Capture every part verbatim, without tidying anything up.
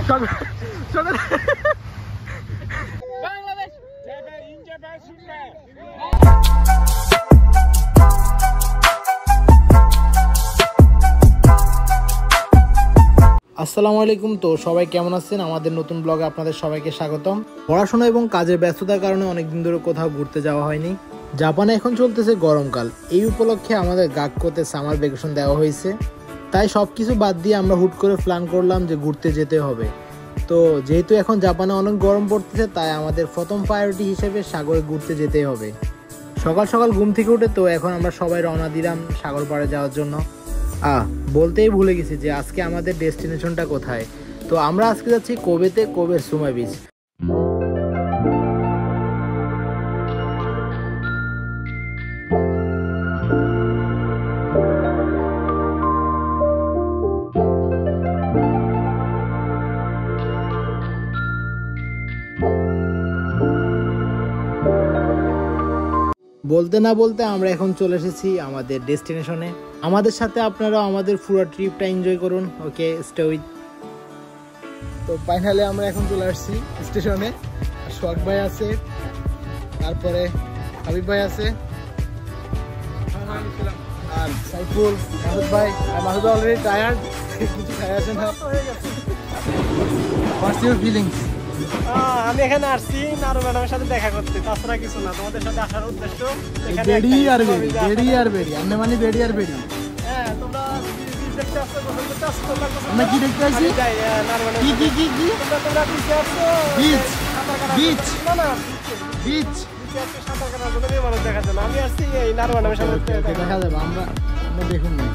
আসসালামু আলাইকুম। তো সবাই কেমন আছেন? আমাদের নতুন ব্লগে আপনাদের সবাইকে স্বাগতম। পড়াশোনা এবং কাজের ব্যস্ততার কারণে অনেকদিন ধরে কোথাও ঘুরতে যাওয়া হয়নি। জাপানে এখন চলতেছে গরমকাল, এই উপলক্ষে আমাদের গাক্কোতে সামার ভ্যাকেশন দেওয়া হয়েছে। তাই সব কিছু বাদ দিয়ে আমরা হুট করে প্ল্যান করলাম যে ঘুরতে যেতে হবে। তো যেহেতু এখন জাপানে অনেক গরম পড়তেছে, তাই আমাদের প্রথম প্রায়োরিটি হিসেবে সাগরে ঘুরতে যেতেই হবে। সকাল সকাল ঘুম থেকে উঠে তো এখন আমরা সবাই রওনা দিলাম সাগর পাড়ে যাওয়ার জন্য। আহ বলতেই ভুলে গেছি যে আজকে আমাদের ডেস্টিনেশনটা কোথায়। তো আমরা আজকে যাচ্ছি কোবেতে, কোবের সুমা বিচ। বলতে না বলতে আমরা এখন চলে এসেছি আমাদের ডেস্টিনেশনে। আমাদের সাথে আপনারাও আমাদের পুরো ট্রিপটা এনজয় করুন। Okay, stay with. তো ফাইনালি আমরা এখন চলে আসছি স্টেশনে। সোহাগ ভাই আছে, তারপরে হাবিব ভাই আছে, আর সাইফুল, মাসুদ ভাই। আর মাসুদ ভাই অলরেডি টায়ার্ড, কিছু খাই আছে না। What's your feelings? আমি এখানে আসছি নারু ম্যাডামের সাথে দেখা করতে, তাছাড়া কিছু না। তোমাদের সাথে আসার উদ্দেশ্য বেডি আর বেডি, বেডি আর বেডি, আমি মানে বেডি আর বেডি। হ্যাঁ, তোমরা দেখতে আসছো, পছন্দ করতে আসছো, তোমরা আমরা কি দেখতে আসছি? কি কি কি কি? তোমরা তোমরা বিচে আসছো, বিচ বিচ না না বিচ বিচে আসছো সাঁতার কাটার জন্য, মেয়ে মানুষ দেখার জন্য। আমি আসছি এই নারু ম্যাডামের সাথে দেখা যাবে। আমরা আমরা দেখুন না।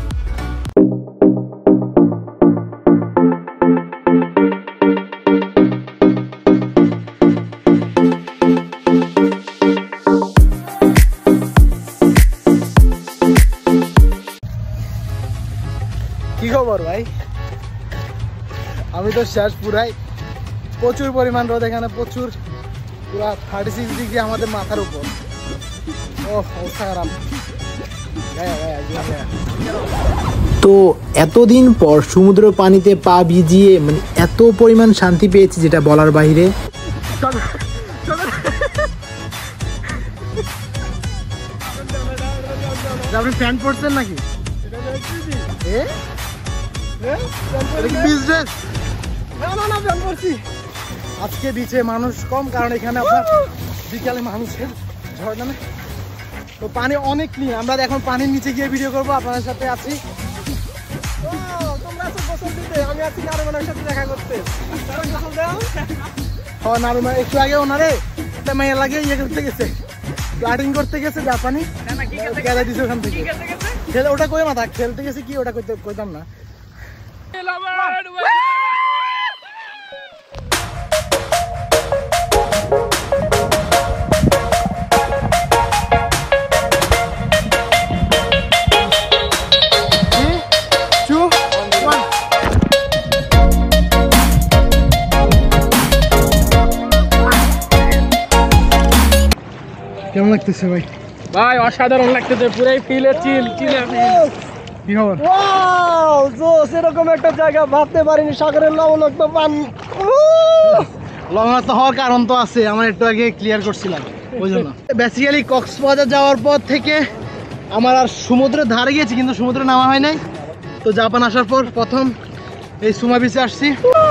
কি খবর ভাই? আমি তো শেষ পুরাই। প্রচুর পরিমাণ রোদ এখানে, প্রচুর, পুরা থার্টি সিক্স ডিগ্রি আমাদের মাথার উপর। ও অবস্থা খারাপ। তো এতদিন পর সমুদ্র পানিতে পা ভিজিয়ে মানে এত পরিমাণ শান্তি পেয়েছি যেটা বলার বাইরে। আপনি প্যান্ট পরছেন নাকি? আজকে বিচে মানুষ কম, কারণ এখানে আপনার বিকালে মানুষের ঝড় নামে। তো পানি অনেক ক্লিন। আমরা এখন পানির নিচে গিয়ে ভিডিও করবো, আপনাদের সাথে আছি। আমি আছি নারু ম্যাডামের সাথে দেখা করতে। নারুমা একটু আগে ওনারে একটা মেয়ে লাগে ইয়ে করতে গেছে, প্লাটিং করতে গেছে জাপানি, গেলে দিছে ওখান থেকে। খেলে ওটা কই মাথা খেলতে গেছে কি ওটা কইতে কইতাম না। কেমন লাগতেছে ভাই? ভাই অসাধারণ লাগতেছে, পুরাই ফিলে চিল চিলে ফিল। কি খবর? ওয়াও, জোস! এরকম একটা জায়গা ভাবতে পারিনি। সাগরের লবণাক্ত পানি। লবণাক্ত হওয়ার কারণ তো আছে, আমার একটু আগে ক্লিয়ার করছিলাম ওই জন্য। বেসিক্যালি কক্সবাজার যাওয়ার পর থেকে আমার আর সমুদ্রের ধারে গিয়েছি, কিন্তু সমুদ্রে নামা হয় নাই। তো জাপান আসার পর প্রথম এই সুমা বিচে আসছি।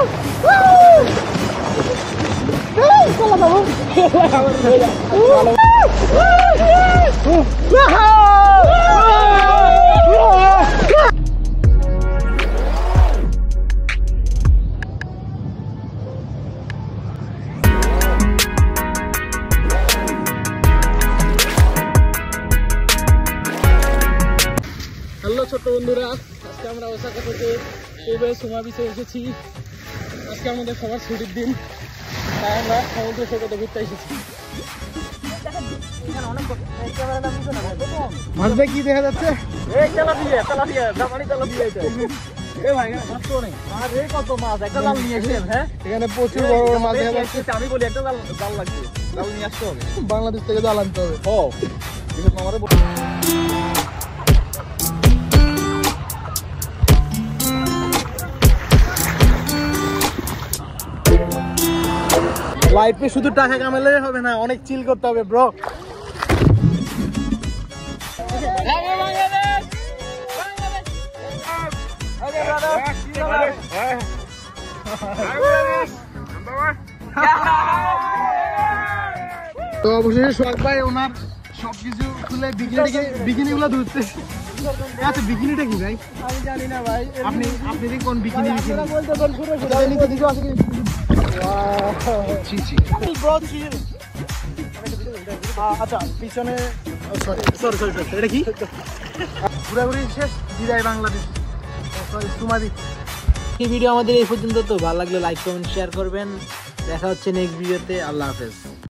হ্যালো ছোট্ট বন্ধুরা, আজকে আমরা ওসাকা থেকে কোবে সুমা বিচে এসেছি। আজকে আমাদের সবার ছুটির দিন, তাই আমরা সমুদ্র সৈকতে ঘুরতে এসেছি। ভাববে কি দেখা যাচ্ছে? এই তেলাপিয়া, তেলাপিয়া, জাপানি তেলাপিয়া এটা। এ ভাই এখানে মাছ তো নেই। আর এই কত মাছ, একটা জাল নিয়ে এসেছেন? হ্যাঁ, এখানে প্রচুর বড় বড় মাছ দেখা যাচ্ছে। আমি বলি একটা জাল জাল লাগবে, জাল নিয়ে আসতে হবে। বাংলাদেশ থেকে জাল আনতে হবে। ও দেখুন আমারে লাইফে শুধু টাকা কামালে হবে না, অনেক চিল করতে হবে ব্রো। তো অবশেষে সোহাগ ভাই ওনার সবকিছু খুলে বিকিনিটাকে বিকিনিগুলো ধরতে। আচ্ছা বিকিনিটা কি ভাই? আমি জানি না ভাই, আপনি আপনি দেখি কোন বিকিনি বিকিনি বলতে পারেন পুরো নিচে দিকে আছে কি? ছি ছি ব্রো চিল। আচ্ছা পিছনে সরি সরি সরি সরি এটা কি? ঘোরাঘুরি শেষ, বিদায় বাংলাদেশ। সরি সুমাদি। এই ভিডিও আমাদের এই পর্যন্ত। তো ভালো লাগলে লাইক কমেন্ট শেয়ার করবেন। দেখা হচ্ছে নেক্সট ভিডিওতে। আল্লাহ হাফেজ।